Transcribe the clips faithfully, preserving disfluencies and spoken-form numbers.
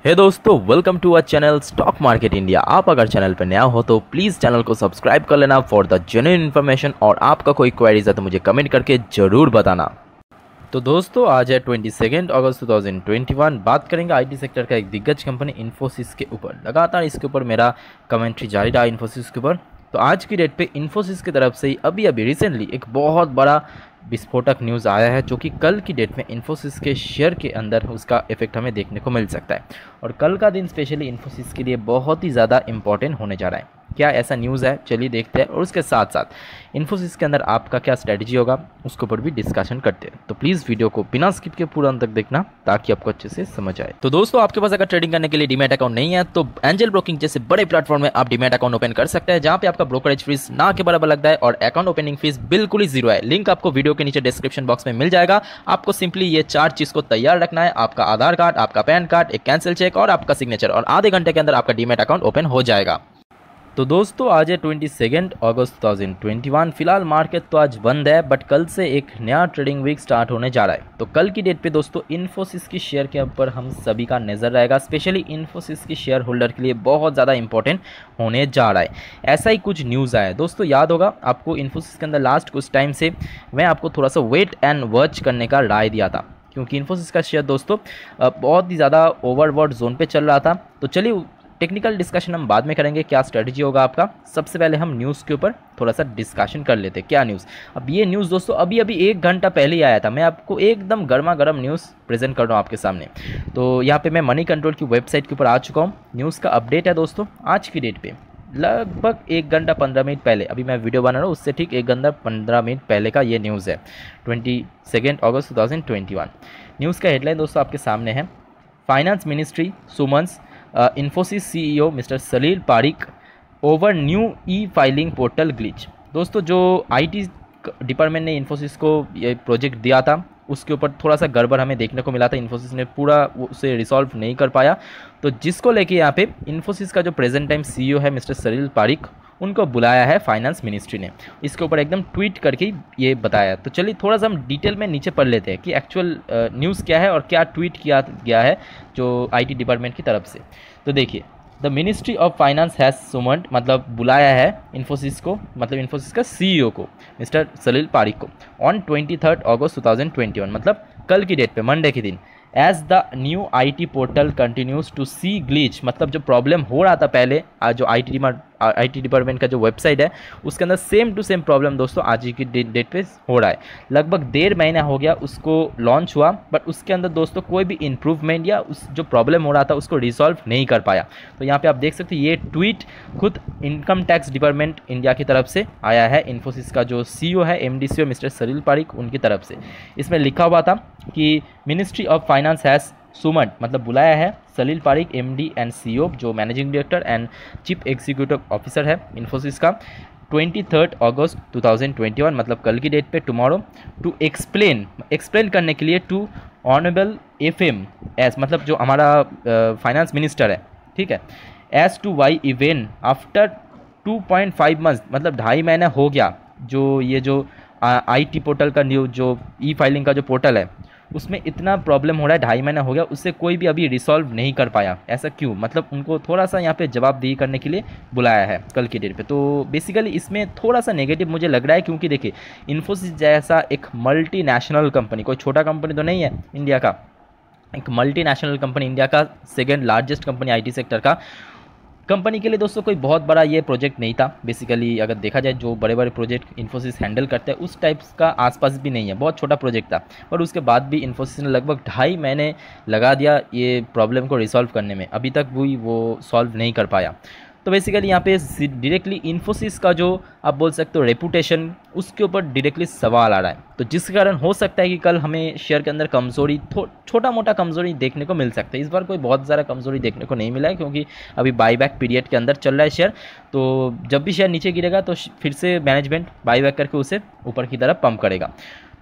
हे दोस्तों, welcome to our channel stock market India. आप अगर चैनल पर नया हो तो प्लीज़ चैनल को सब्सक्राइब कर लेना फॉर द जेन्युइन इन्फॉर्मेशन। और आपका कोई क्वेरीज है तो मुझे कमेंट करके ज़रूर बताना। तो दोस्तों, आज है ट्वेंटी सेकेंड अगस्त दो हज़ार इक्कीस। बात करेंगे आईटी सेक्टर का एक दिग्गज कंपनी इन्फोसिस के ऊपर। लगातार इसके ऊपर मेरा कमेंट्री जारी रहा इन्फोसिस के ऊपर। तो आज की डेट पे इन्फोसिस की तरफ से ही अभी अभी रिसेंटली एक बहुत बड़ा विस्फोटक न्यूज़ आया है, जो कि कल की डेट में इन्फोसिस के शेयर के अंदर उसका इफेक्ट हमें देखने को मिल सकता है। और कल का दिन स्पेशली इन्फोसिस के लिए बहुत ही ज़्यादा इंपॉर्टेंट होने जा रहा है। क्या ऐसा न्यूज़ है, चलिए देखते हैं। और उसके साथ साथ इन्फोसिस के अंदर आपका क्या स्ट्रेटजी होगा उसके ऊपर भी डिस्कशन करते हैं। तो प्लीज़ वीडियो को बिना स्किप के पूरा अंत तक देखना ताकि आपको अच्छे से समझ आए। तो दोस्तों, आपके पास अगर ट्रेडिंग करने के लिए डीमैट अकाउंट नहीं है तो एंजल ब्रोकिंग जैसे बड़े प्लेटफॉर्म में आप डीमैट अकाउंट ओपन कर सकते हैं, जहां पे आपका ब्रोकरेज फीस ना के बराबर लगता है और अकाउंट ओपनिंग फीस बिल्कुल ही जीरो है। लिंक आपको वीडियो के नीचे डिस्क्रिप्शन बॉक्स में मिल जाएगा। आपको सिंपली ये चार चीज़ को तैयार रखना है: आपका आधार कार्ड, आपका पैन कार्ड, एक कैंसिल चेक और आपका सिग्नेचर, और आधे घंटे के अंदर आपका डीमैट अकाउंट ओपन हो जाएगा। तो दोस्तों, आज है ट्वेंटी सेकेंड अगस्त दो हज़ार इक्कीस। फिलहाल मार्केट तो आज बंद है, बट कल से एक नया ट्रेडिंग वीक स्टार्ट होने जा रहा है। तो कल की डेट पे दोस्तों इन्फोसिस की शेयर के ऊपर हम सभी का नज़र रहेगा। स्पेशली इन्फोसिस की शेयर होल्डर के लिए बहुत ज़्यादा इंपॉर्टेंट होने जा रहा है। ऐसा ही कुछ न्यूज़ आया है दोस्तों। याद होगा आपको, इन्फोसिस के अंदर लास्ट कुछ टाइम से मैं आपको थोड़ा सा वेट एंड वॉच करने का राय दिया था, क्योंकि इन्फोसिस का शेयर दोस्तों बहुत ही ज़्यादा ओवरबॉट जोन पे चल रहा था। तो चलिए, टेक्निकल डिस्कशन हम बाद में करेंगे, क्या स्ट्रेटजी होगा आपका। सबसे पहले हम न्यूज़ के ऊपर थोड़ा सा डिस्कशन कर लेते हैं। क्या न्यूज़? अब ये न्यूज़ दोस्तों अभी अभी एक घंटा पहले ही आया था। मैं आपको एकदम गर्मा गर्म न्यूज़ प्रेजेंट कर रहा हूँ आपके सामने। तो यहाँ पे मैं मनी कंट्रोल की वेबसाइट के ऊपर आ चुका हूँ। न्यूज़ का अपडेट है दोस्तों आज की डेट पे लगभग एक घंटा पंद्रह मिनट पहले, अभी मैं वीडियो बना रहा हूँ उससे ठीक एक घंटा पंद्रह मिनट पहले का ये न्यूज़ है, ट्वेंटी सेकेंड अगस्त दो हज़ार इक्कीस। न्यूज़ का हेडलाइन दोस्तों आपके सामने है: finance ministry summons Infosys CEO mister Salil Parekh over new e filing portal glitch. दोस्तों, जो आईटी डिपार्टमेंट ने इन्फोसिस को ये प्रोजेक्ट दिया था उसके ऊपर थोड़ा सा गड़बड़ हमें देखने को मिला था। इन्फोसिस ने पूरा उसे रिसॉल्व नहीं कर पाया। तो जिसको लेके यहाँ पे इन्फोसिस का जो प्रेजेंट टाइम सीईओ है मिस्टर सलील पारिक, उनको बुलाया है फाइनेंस मिनिस्ट्री ने। इसके ऊपर एकदम ट्वीट करके ये बताया। तो चलिए थोड़ा सा हम डिटेल में नीचे पढ़ लेते हैं कि एक्चुअल न्यूज़ क्या है और क्या ट्वीट किया गया है जो आईटी डिपार्टमेंट की तरफ से। तो देखिए, the ministry of finance has summoned, मतलब बुलाया है इन्फोसिस को, मतलब इन्फोसिस का सीईओ को मिस्टर सलील पारिक को, on twenty third August two thousand twenty one, मतलब कल की डेट पे, मंडे के दिन। As the new I T portal continues to see glitch, मतलब जो प्रॉब्लम हो रहा था पहले, आज जो I T I T department का जो वेबसाइट है उसके अंदर सेम टू सेम प्रॉब्लम दोस्तों आज की डेट पे हो रहा है। लगभग डेढ़ महीना हो गया उसको लॉन्च हुआ, बट उसके अंदर दोस्तों कोई भी इम्प्रूवमेंट या उस जो प्रॉब्लम हो रहा था उसको रिजॉल्व नहीं कर पाया। तो यहाँ पे आप देख सकते हैं ये ट्वीट खुद इनकम टैक्स डिपार्टमेंट इंडिया की तरफ से आया है। इन्फोसिस का जो सीईओ है, M D C O mister Salil Parekh, उनकी तरफ से। इसमें लिखा हुआ था कि ministry of finance has summoned, मतलब बुलाया है Salil Parekh, MD and CEO, जो managing director and chief executive officer है इन्फोसिस का, twenty third August two thousand twenty one, मतलब कल की डेट पे, टुमारो, टू एक्सप्लेन एक्सप्लेन करने के लिए to honourable F M S, मतलब जो हमारा फाइनेंस मिनिस्टर है, ठीक है, as to why even after two point five months, मतलब ढाई महीना हो गया जो ये जो आई टी पोर्टल का न्यू जो ई फाइलिंग का जो पोर्टल है उसमें इतना प्रॉब्लम हो रहा है, ढाई महीना हो गया, उससे कोई भी अभी रिसॉल्व नहीं कर पाया। ऐसा क्यों? मतलब उनको थोड़ा सा यहाँ पे जवाबदेही करने के लिए बुलाया है कल की डेट पे। तो बेसिकली इसमें थोड़ा सा नेगेटिव मुझे लग रहा है, क्योंकि देखिए इन्फोसिस जैसा एक मल्टीनेशनल कंपनी, कोई छोटा कंपनी तो नहीं है इंडिया का, एक मल्टीनेशनल कंपनी, इंडिया का second largest company IT sector का कंपनी के लिए दोस्तों कोई बहुत बड़ा ये प्रोजेक्ट नहीं था। बेसिकली अगर देखा जाए जो बड़े बड़े प्रोजेक्ट इन्फोसिस हैंडल करते हैं उस टाइप्स का आसपास भी नहीं है, बहुत छोटा प्रोजेक्ट था। पर उसके बाद भी इन्फोसिस ने लगभग ढाई महीने लगा दिया ये प्रॉब्लम को रिसॉल्व करने में, अभी तक भी वो सॉल्व नहीं कर पाया। तो बेसिकली यहाँ पे डायरेक्टली इन्फोसिस का जो आप बोल सकते हो रेपुटेशन, उसके ऊपर डायरेक्टली सवाल आ रहा है। तो जिस कारण हो सकता है कि कल हमें शेयर के अंदर कमज़ोरी, छोटा मोटा कमज़ोरी देखने को मिल सकता है। इस बार कोई बहुत ज़्यादा कमज़ोरी देखने को नहीं मिला है, क्योंकि अभी बाईबैक पीरियड के अंदर चल रहा है शेयर। तो जब भी शेयर नीचे गिरेगा तो फिर से मैनेजमेंट बाईबैक करके उसे ऊपर की तरफ पंप करेगा।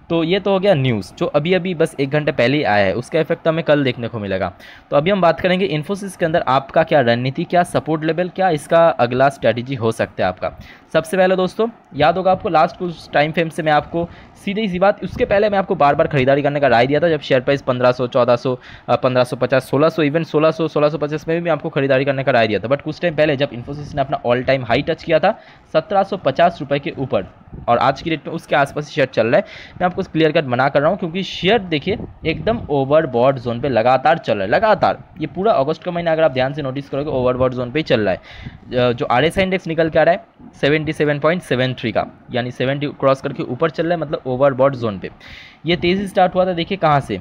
तो ये तो हो गया न्यूज़ जो अभी अभी बस एक घंटे पहले ही आया है, उसका इफेक्ट हमें कल देखने को मिलेगा। तो अभी हम बात करेंगे इन्फोसिस के अंदर आपका क्या रणनीति, क्या सपोर्ट लेवल, क्या इसका अगला स्ट्रैटेजी हो सकता है आपका। सबसे पहले दोस्तों याद होगा आपको लास्ट कुछ टाइम फ्रेम से मैं आपको सीधी सी बात, उसके पहले मैं आपको बार बार खरीदारी करने का राय दिया था जब शेयर प्राइस पंद्रह सौ, चौदह सौ, पंद्रह सौ पचास, सोलह सौ, इवन सोलह सौ, सोलह सौ पचास में भी मैं आपको खरीदारी करने का राय दिया था। बट कुछ टाइम पहले जब इन्फोसिस ने अपना ऑल टाइम हाई टच किया था सत्रह सौ पचास रुपये के ऊपर, और आज की डेट में उसके आसपास शेयर चल रहा है। मैं आपको क्लियर कट मना कर रहा हूँ क्योंकि शेयर देखिए एकदम ओवरबॉट जोन पे लगातार चल रहा है, लगातार ये पूरा अगस्त का महीना अगर आप ध्यान से नोटिस करोगे ओवरबॉट जोन पे ही चल रहा है। जो आर एस आई इंडेक्स निकल के आ रहा है seventy seven point seven three का, यानी सेवेंटी क्रॉस करके ऊपर चल रहा है, मतलब ओवरबॉट जोन पे। ये तेज़ी स्टार्ट हुआ था, देखिए कहाँ से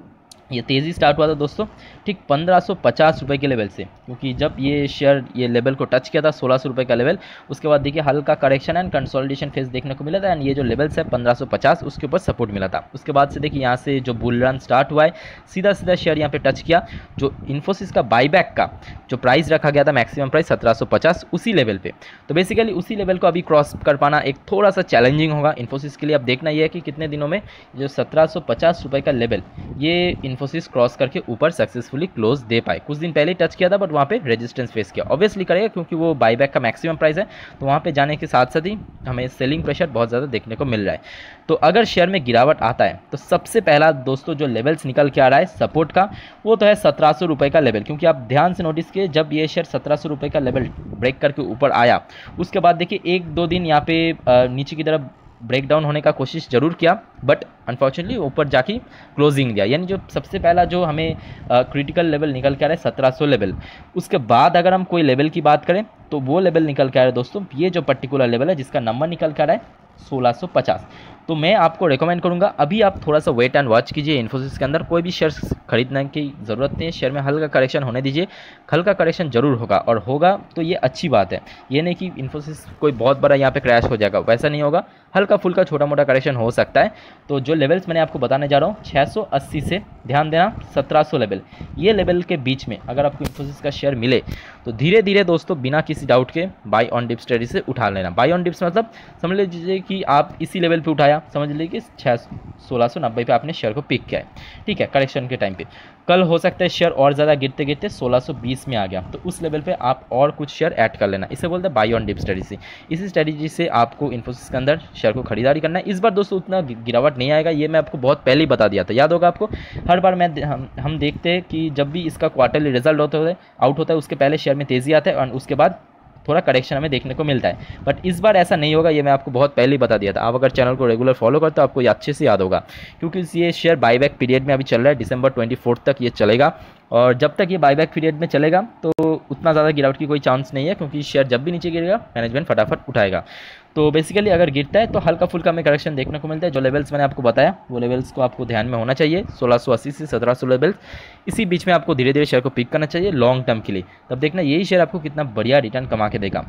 ये तेज़ी स्टार्ट हुआ था दोस्तों, ठीक पंद्रह सौ पचास रुपये के लेवल से, क्योंकि जब ये शेयर ये लेवल को टच किया था सोलह सौ रुपये का लेवल, उसके बाद देखिए हल्का करेक्शन एंड कंसोलिडेशन फेज देखने को मिला था, एंड ये जो लेवल्स है पंद्रह सौ पचास उसके ऊपर सपोर्ट मिला था। उसके बाद से देखिए यहाँ से जो बुल रन स्टार्ट हुआ है, सीधा सीधा शेयर यहाँ पे टच किया। जो इन्फोसिस का बाईबैक का जो प्राइस रखा गया था मैक्सिमम प्राइस सत्रह सौ पचास, उसी लेवल पे, तो बेसिकली उसी लेवल को अभी क्रॉस कर पाना एक थोड़ा सा चैलेंजिंग होगा इन्फोसिस के लिए। अब देखना यह है कि कितने दिनों में जो सत्रह सौ पचास रुपये का लेवल ये इन्फोसिस क्रॉस करके ऊपर सक्सेसफुली क्लोज दे पाए। कुछ दिन पहले टच किया था बट वहाँ पे रेजिस्टेंस फेस किया, ऑब्वियसली करेगा क्योंकि वो बाईबैक का मैक्सिमम प्राइस है, तो वहाँ पे जाने के साथ साथ ही हमें सेलिंग प्रेशर बहुत ज़्यादा देखने को मिल रहा है। तो अगर शेयर में गिरावट आता है तो सबसे पहला दोस्तों जो लेवल्स निकल के आ रहा है सपोर्ट का, वो तो है सत्रह सौ रुपये का लेवल, क्योंकि आप ध्यान से नोटिस किए जब ये शेयर सत्रह सौ रुपये का लेवल ब्रेक करके ऊपर आया, उसके बाद देखिए एक दो दिन यहाँ पे नीचे की तरफ ब्रेक डाउन होने का कोशिश जरूर किया, बट अनफॉर्चुनेटली ऊपर जाके क्लोजिंग दिया। यानी जो सबसे पहला जो हमें क्रिटिकल लेवल निकल के आ रहा है सत्रह सौ लेवल, उसके बाद अगर हम कोई लेवल की बात करें तो वो लेवल निकल के आ रहा है दोस्तों, ये जो पर्टिकुलर लेवल है जिसका नंबर निकल के आ रहा है सोलह सौ पचास। तो मैं आपको रेकमेंड करूंगा अभी आप थोड़ा सा वेट एंड वॉच कीजिए। इन्फोसिस के अंदर कोई भी शेयर्स खरीदने की ज़रूरत नहीं है, शेयर में हल्का करेक्शन होने दीजिए, हल्का करेक्शन जरूर होगा, और होगा तो ये अच्छी बात है। ये नहीं कि इन्फोसिस कोई बहुत बड़ा यहाँ पे क्रैश हो जाएगा, वैसा नहीं होगा, हल्का फुल्का छोटा मोटा करेक्शन हो सकता है। तो जो लेवल्स मैंने आपको बताने जा रहा हूँ छः सौ अस्सी से ध्यान देना सत्रह सौ लेवल, ये लेवल के बीच में अगर आपको इन्फोसिस का शेयर मिले तो धीरे धीरे दोस्तों बिना किसी डाउट के बाई ऑन डिप्स स्ट्रेटजी से उठा लेना। बाई ऑन डिप्स मतलब समझ लीजिए कि आप इसी लेवल पे उठाया, समझ लीजिए कि छः सोलह सौ नब्बे पे आपने शेयर को पिक किया है, ठीक है, करेक्शन के टाइम पे। कल हो सकता है शेयर और ज़्यादा गिरते गिरते सोलह सौ बीस में आ गया, तो उस लेवल पे आप और कुछ शेयर ऐड कर लेना, इसे बोलते हैं बाई ऑन डिप स्ट्रेटजी। इसी स्ट्रेटजी से आपको इन्फोसिस के अंदर शेयर को खरीदारी करना है। इस बार दोस्तों उतना गिरावट नहीं आएगा, ये मैं आपको बहुत पहले ही बता दिया था, याद होगा आपको। हर बार मैं हम, हम देखते हैं कि जब भी इसका क्वार्टरली रिजल्ट होता है आउट होता है उसके पहले शेयर में तेज़ी आता है और उसके बाद थोड़ा करेक्शन हमें देखने को मिलता है, बट इस बार ऐसा नहीं होगा, ये मैं आपको बहुत पहले ही बता दिया था। आप अगर चैनल को रेगुलर फॉलो करते हो आपको ये अच्छे से याद होगा, क्योंकि ये शेयर बाईबैक पीरियड में अभी चल रहा है, दिसंबर ट्वेंटी फोर्थ तक ये चलेगा, और जब तक ये बाईबैक पीरियड में चलेगा तो उतना ज़्यादा गिरावट की कोई चांस नहीं है, क्योंकि शेयर जब भी नीचे गिरेगा मैनेजमेंट फटाफट उठाएगा। तो बेसिकली अगर गिरता है तो हल्का फुल्का हमें करेक्शन देखने को मिलता है। जो लेवल्स मैंने आपको बताया वो लेवल्स को आपको ध्यान में होना चाहिए, सोलह सौ अस्सी से सत्रह सौ लेवल्स, इसी बीच में आपको धीरे धीरे शेयर को पिक करना चाहिए लॉन्ग टर्म के लिए। तब देखना यही शेयर आपको कितना बढ़िया रिटर्न कमा के देगा।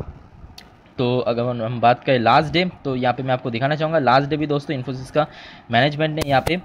तो अगर हम बात करें लास्ट डे, तो यहाँ पे मैं आपको दिखाना चाहूँगा लास्ट डे भी दोस्तों इन्फोसिस का मैनेजमेंट ने यहाँ पे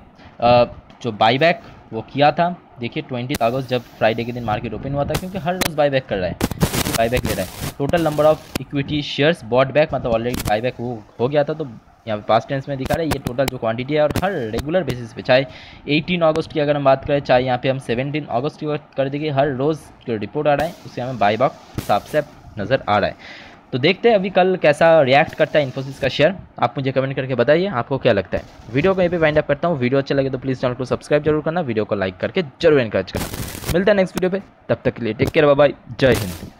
जो बाईबैक वो किया था। देखिए ट्वेंटी अगस्त जब फ्राइडे के दिन मार्केट ओपन हुआ था, क्योंकि हर रोज़ बाईबैक कर रहा है, बाईबैक ले रहा है। Total number of equity shares bought back, मतलब ऑलरेडी बाईबैक वो हो गया था, तो यहाँ पे पास्ट टेंस में दिखा रहा है। ये टोटल जो क्वांटिटी है और हर रेगुलर बेसिस पे, चाहे अठारह अगस्त की अगर हम बात करें, चाहे यहाँ पे हम सत्रह अगस्त की बात कर देंगे, हर रोज़ जो रिपोर्ट आ रहा है उससे हमें बाईबैक साफ साफ नज़र आ रहा है। तो देखते हैं अभी कल कैसा रिएक्ट करता है इन्फोसिस का शेयर, आप मुझे कमेंट करके बताइए आपको क्या लगता है। वीडियो को यहीं पे वाइंड अप करता हूँ। वीडियो अच्छा लगे तो प्लीज़ चैनल को सब्सक्राइब जरूर करना, वीडियो को लाइक करके जरूर एनकरेज करना। मिलता है नेक्स्ट वीडियो पे, तब तक के लिए टेक केयर, बाय बाय, जय हिंद।